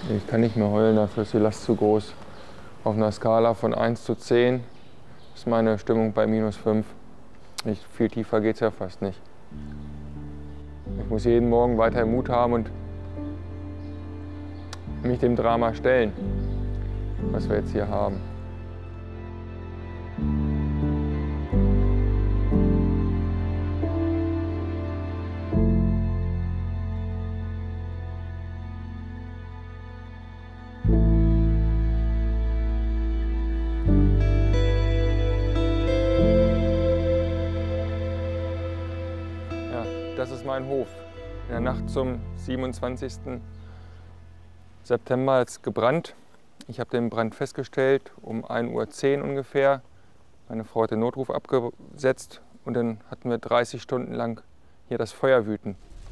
Ich kann nicht mehr heulen, dafür ist die Last zu groß. Auf einer Skala von 1 zu 10 ist meine Stimmung bei -5. Viel tiefer geht es ja fast nicht. Ich muss jeden Morgen weiter Mut haben und mich dem Drama stellen, was wir jetzt hier haben. Das ist mein Hof. In der Nacht zum 27. September hat es gebrannt. Ich habe den Brand festgestellt um 1:10 Uhr ungefähr. Meine Frau hat den Notruf abgesetzt und dann hatten wir 30 Stunden lang hier das Feuer wüten.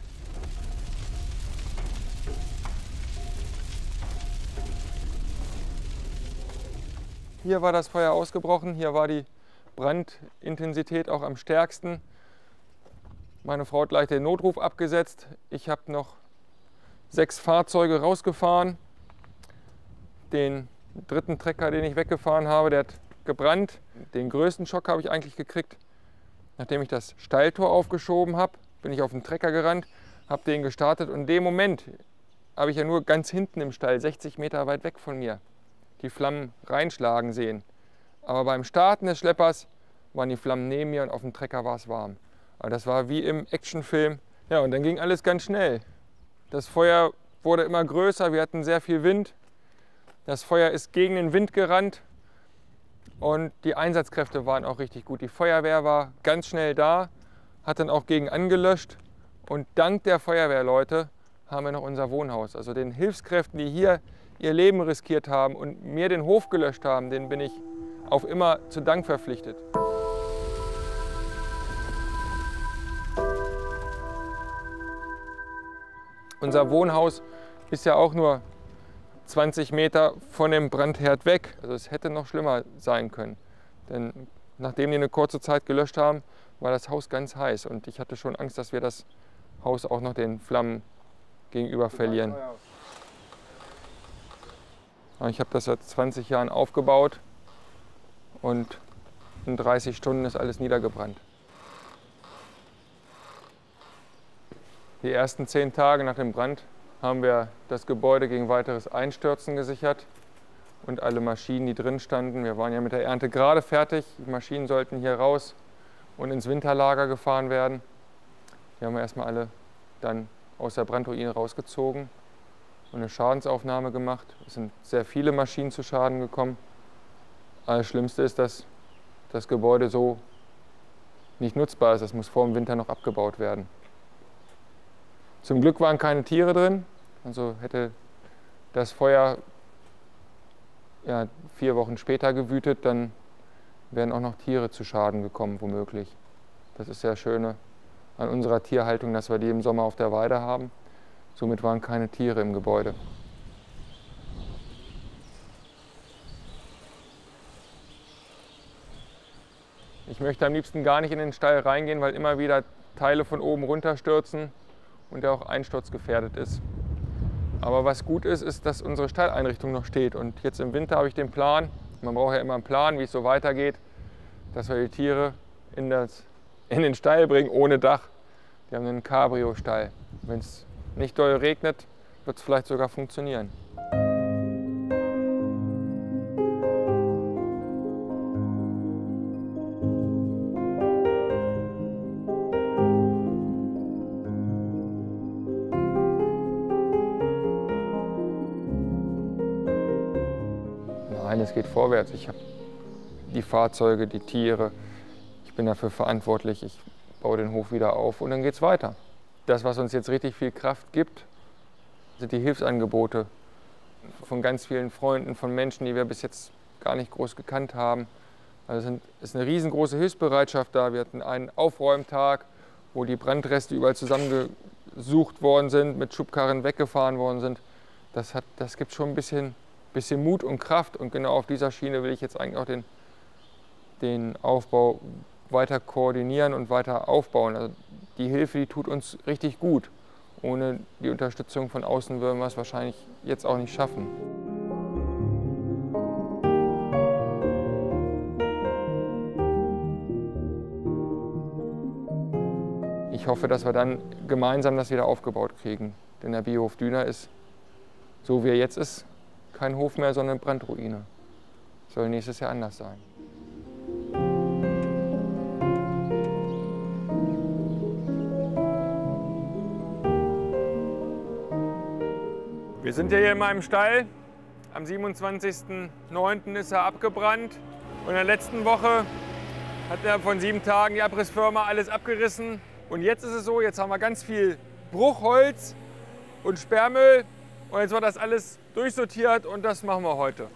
Hier war das Feuer ausgebrochen, hier war die Brandintensität auch am stärksten. Meine Frau hat gleich den Notruf abgesetzt. Ich habe noch 6 Fahrzeuge rausgefahren. Den dritten Trecker, den ich weggefahren habe, der hat gebrannt. Den größten Schock habe ich eigentlich gekriegt, nachdem ich das Stalltor aufgeschoben habe. Bin ich auf den Trecker gerannt, habe den gestartet und in dem Moment habe ich ja nur ganz hinten im Stall, 60 Meter weit weg von mir, die Flammen reinschlagen sehen. Aber beim Starten des Schleppers waren die Flammen neben mir und auf dem Trecker war es warm. Aber das war wie im Actionfilm. Ja, und dann ging alles ganz schnell. Das Feuer wurde immer größer, wir hatten sehr viel Wind. Das Feuer ist gegen den Wind gerannt und die Einsatzkräfte waren auch richtig gut. Die Feuerwehr war ganz schnell da, hat dann auch gegen angelöscht. Und dank der Feuerwehrleute haben wir noch unser Wohnhaus. Also den Hilfskräften, die hier ihr Leben riskiert haben und mir den Hof gelöscht haben, denen bin ich auf immer zu Dank verpflichtet. Unser Wohnhaus ist ja auch nur 20 Meter von dem Brandherd weg. Also es hätte noch schlimmer sein können. Denn nachdem die eine kurze Zeit gelöscht haben, war das Haus ganz heiß. Und ich hatte schon Angst, dass wir das Haus auch noch den Flammen gegenüber verlieren. Aber ich habe das seit 20 Jahren aufgebaut und in 30 Stunden ist alles niedergebrannt. Die ersten 10 Tage nach dem Brand haben wir das Gebäude gegen weiteres Einstürzen gesichert und alle Maschinen, die drin standen. Wir waren ja mit der Ernte gerade fertig. Die Maschinen sollten hier raus und ins Winterlager gefahren werden. Die haben wir erstmal alle dann aus der Brandruine rausgezogen und eine Schadensaufnahme gemacht. Es sind sehr viele Maschinen zu Schaden gekommen. Das Schlimmste ist, dass das Gebäude so nicht nutzbar ist. Das muss vor dem Winter noch abgebaut werden. Zum Glück waren keine Tiere drin, also hätte das Feuer 4 Wochen später gewütet, dann wären auch noch Tiere zu Schaden gekommen, womöglich. Das ist ja Schöne an unserer Tierhaltung, dass wir die im Sommer auf der Weide haben. Somit waren keine Tiere im Gebäude. Ich möchte am liebsten gar nicht in den Stall reingehen, weil immer wieder Teile von oben runterstürzen und der auch einsturzgefährdet ist. Aber was gut ist, ist, dass unsere Stalleinrichtung noch steht. Und jetzt im Winter habe ich den Plan, man braucht ja immer einen Plan, wie es so weitergeht, dass wir die Tiere in den Stall bringen, ohne Dach. Wir haben einen Cabrio-Stall. Wenn es nicht doll regnet, wird es vielleicht sogar funktionieren. Nein, es geht vorwärts. Ich habe die Fahrzeuge, die Tiere. Ich bin dafür verantwortlich. Ich baue den Hof wieder auf und dann geht es weiter. Das, was uns jetzt richtig viel Kraft gibt, sind die Hilfsangebote von ganz vielen Freunden, von Menschen, die wir bis jetzt gar nicht groß gekannt haben. Also es ist eine riesengroße Hilfsbereitschaft da. Wir hatten einen Aufräumtag, wo die Brandreste überall zusammengesucht worden sind, mit Schubkarren weggefahren worden sind. Das gibt schon ein bisschen Mut und Kraft. Und genau auf dieser Schiene will ich jetzt eigentlich auch den Aufbau weiter koordinieren und weiter aufbauen. Also die Hilfe, die tut uns richtig gut. ohne die Unterstützung von außen würden wir es wahrscheinlich jetzt auch nicht schaffen. Ich hoffe, dass wir dann gemeinsam das wieder aufgebaut kriegen. Denn der Biohof Düna ist, so wie er jetzt ist, kein Hof mehr, sondern Brandruine. Soll nächstes Jahr anders sein. Wir sind ja hier in meinem Stall. Am 27.09. ist er abgebrannt. Und in der letzten Woche hat er von 7 Tagen die Abrissfirma alles abgerissen. Und jetzt ist es so, jetzt haben wir ganz viel Bruchholz und Sperrmüll. Und jetzt wird das alles durchsortiert und das machen wir heute.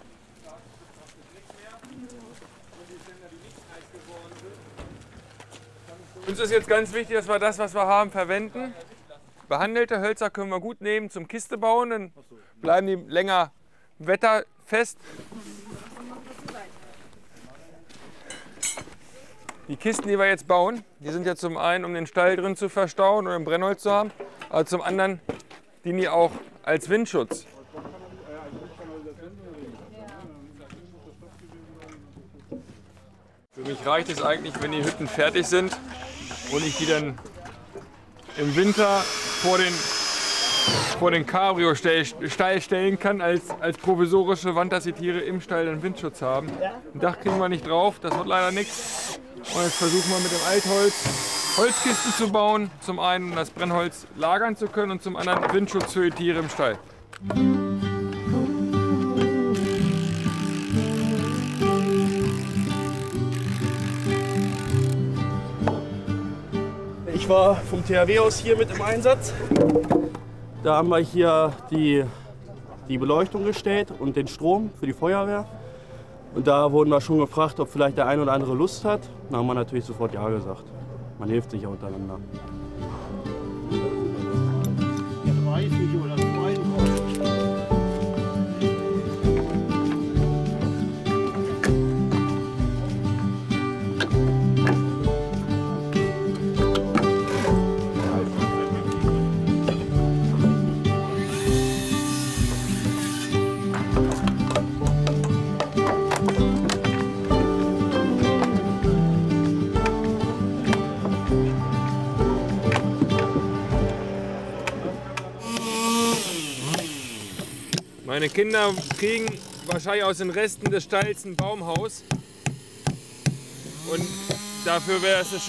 Uns ist jetzt ganz wichtig, dass wir das, was wir haben, verwenden. Behandelte Hölzer können wir gut nehmen zum Kiste bauen, dann bleiben die länger wetterfest. Die Kisten, die wir jetzt bauen, die sind ja zum einen, um den Stall drin zu verstauen oder im Brennholz zu haben, aber zum anderen dienen die auch als Windschutz. Für mich reicht es eigentlich, wenn die Hütten fertig sind und ich die dann im Winter vor den Cabrio-Stall stellen kann, als provisorische Wand, dass die Tiere im Stall den Windschutz haben. Ein Dach kriegen wir nicht drauf, das wird leider nichts. Und jetzt versuchen wir mit dem Altholz Holzkisten zu bauen. Zum einen, um das Brennholz lagern zu können und zum anderen Windschutz für die Tiere im Stall. Ich war vom THW aus hier mit im Einsatz. Da haben wir hier die Beleuchtung gestellt und den Strom für die Feuerwehr. Und da wurden wir schon gefragt, ob vielleicht der ein oder andere Lust hat. Da haben wir natürlich sofort ja gesagt. Man hilft sich ja untereinander. Meine Kinder kriegen wahrscheinlich aus den Resten des Stalls ein Baumhaus. Und dafür wäre es eine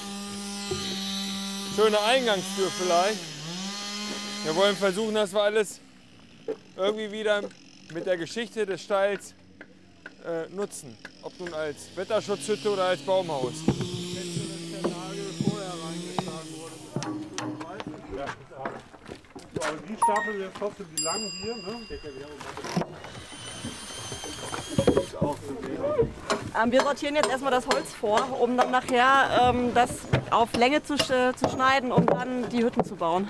schöne Eingangstür vielleicht. Wir wollen versuchen, dass wir alles irgendwie wieder mit der Geschichte des Stalls nutzen. Ob nun als Wetterschutzhütte oder als Baumhaus. Also die Staffel jetzt trotzdem die langen hier, ne? Wir sortieren jetzt erstmal das Holz vor, um dann nachher das auf Länge zu schneiden, um dann die Hütten zu bauen.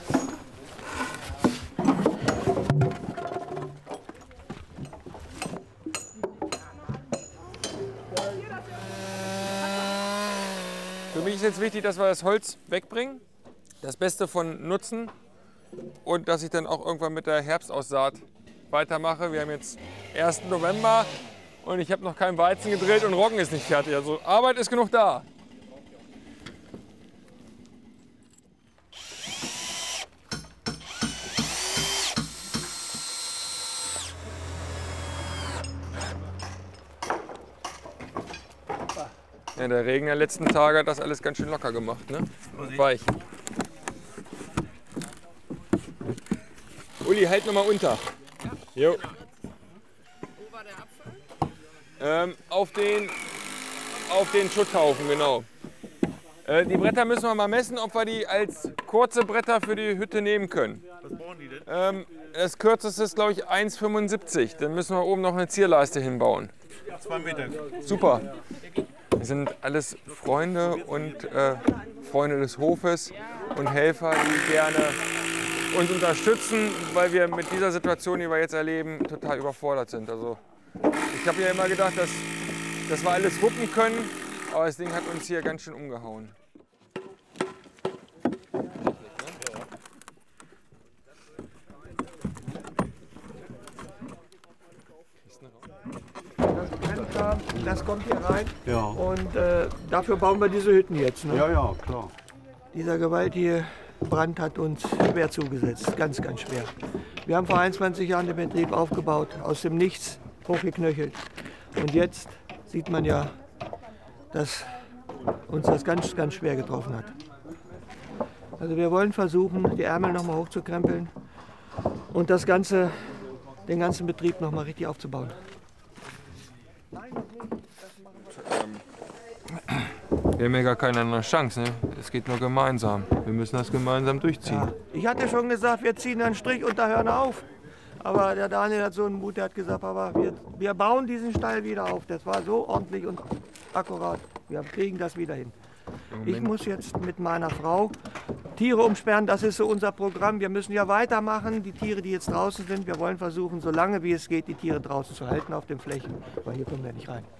Für mich ist jetzt wichtig, dass wir das Holz wegbringen, das Beste von nutzen. Und dass ich dann auch irgendwann mit der Herbstaussaat weitermache. Wir haben jetzt 1. November und ich habe noch keinen Weizen gedrillt und Roggen ist nicht fertig. Also Arbeit ist genug da. Ja, der Regen der letzten Tage hat das alles ganz schön locker gemacht, ne? Weich. Uli, halt noch mal unter. Jo. Wo war der Apfel? Auf den Schutthaufen, genau. Die Bretter müssen wir mal messen, ob wir die als kurze Bretter für die Hütte nehmen können. Was brauchen die denn? Das kürzeste ist, glaube ich, 1,75. Dann müssen wir oben noch eine Zierleiste hinbauen. 2 Meter. Super. Wir sind alles Freunde und Freunde des Hofes und Helfer, die gerne uns unterstützen, weil wir mit dieser Situation, die wir jetzt erleben, total überfordert sind. Also ich habe ja immer gedacht, dass wir alles wuppen können, aber das Ding hat uns hier ganz schön umgehauen. haben, das kommt hier rein. Ja. Und dafür bauen wir diese Hütten jetzt. Ne? Ja, ja, klar. Dieser gewaltige Brand hat uns schwer zugesetzt, ganz, ganz schwer. Wir haben vor 21 Jahren den Betrieb aufgebaut, aus dem Nichts hochgeknöchelt. Und jetzt sieht man ja, dass uns das ganz, ganz schwer getroffen hat. Also wir wollen versuchen, die Ärmel noch mal hochzukrempeln und den ganzen Betrieb noch mal richtig aufzubauen. Wir haben ja gar keine andere Chance. Ne? Es geht nur gemeinsam. Wir müssen das gemeinsam durchziehen. Ja, ich hatte schon gesagt, wir ziehen einen Strich und da hören auf. Aber der Daniel hat so einen Mut, der hat gesagt, aber wir bauen diesen Stall wieder auf. Das war so ordentlich und akkurat. Wir kriegen das wieder hin. Ich muss jetzt mit meiner Frau Tiere umsperren, das ist so unser Programm. Wir müssen ja weitermachen, die Tiere, die jetzt draußen sind. Wir wollen versuchen, so lange wie es geht, die Tiere draußen zu halten auf den Flächen, weil hier kommen wir nicht rein.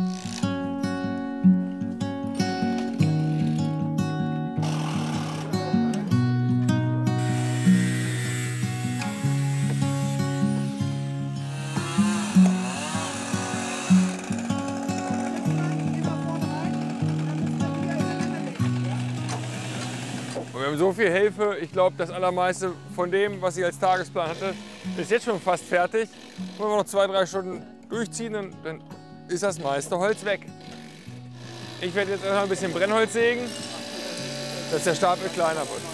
Wir haben so viel Hilfe. Ich glaube, das allermeiste von dem, was ich als Tagesplan hatte, ist jetzt schon fast fertig. Wenn wir noch 2, 3 Stunden durchziehen, dann ist das meiste Holz weg. Ich werde jetzt erstmal ein bisschen Brennholz sägen, dass der Stapel kleiner wird.